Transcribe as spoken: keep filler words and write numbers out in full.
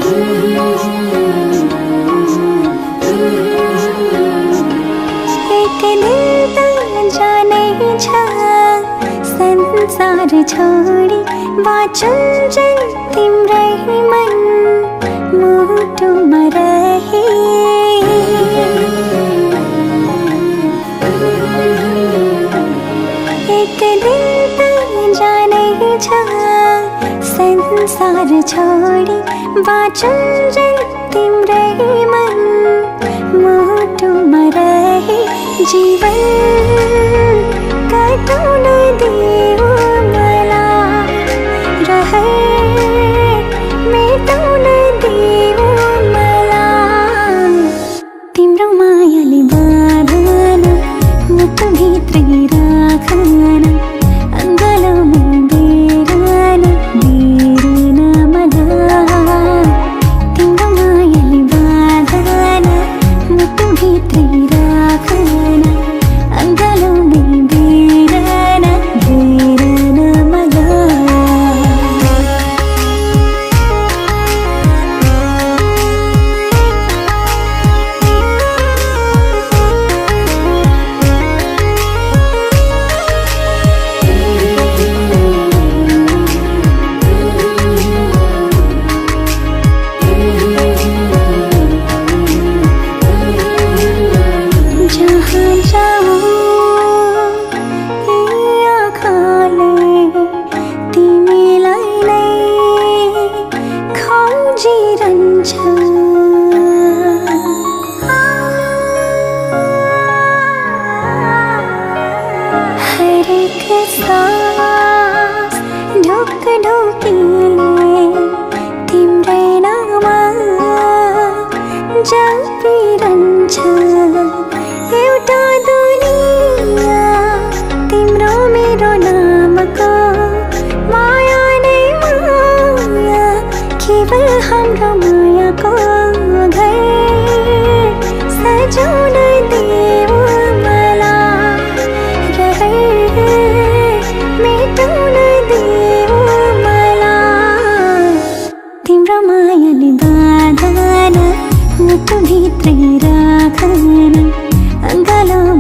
संसार छोडी बाँचुन्जेल तिम्रै मन मुटुमा रहे। एक दिन त जानै छ संसार छोडी बाँचुन्जेल तिम्रै मन मुटुमा रहे। जीवन कटाउन देऊ मलाई रहर मेटाउन देऊ मलाई। तिम्रो मायाले बाँधन मुटुभित्रै राखन अङ्गालोमा बेरन बेरन मलाई। तिम्रो मायाले बाँधन मुटुभित्रै राखन अङ्गालोमा बेरन बेरन मलाई। जहाँ जाऊँ यी आँखाले तिमीलाई नै खोजिरहन्छ। हरेक सास ढोक ढोकीले तिम्रै नाम जपिरहन्छ। एउटा दुनिया तिम्रो मेरो नामको माया नै माया केवल हाम्रो मायाको घर सजाउन देऊ मलाई रहर मेटाउन देऊ मलाई। तिम्रो मायाले बाँधन मुटुभित्रै राखन अङ्गालो